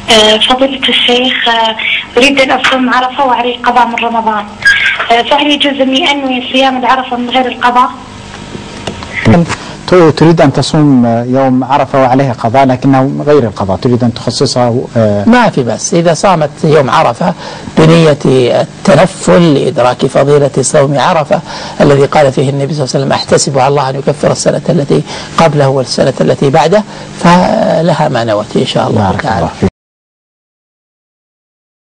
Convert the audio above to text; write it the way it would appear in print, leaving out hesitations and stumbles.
فضيلة الشيخ، أريد أن أصوم عرفة وعلي القضاء من رمضان، فهل يجوز أني أنوي صيام العرفة من غير القضاء؟ تريد أن تصوم يوم عرفة وعليها قضاء لكنه غير القضاء، تريد أن تخصصها؟ ما في بس إذا صامت يوم عرفة بنية التنفل لإدراك فضيلة صوم عرفة الذي قال فيه النبي صلى الله عليه وسلم: أحتسب على الله أن يكفر السنة التي قبله والسنة التي بعده، فلها ما نوت إن شاء الله تعالى.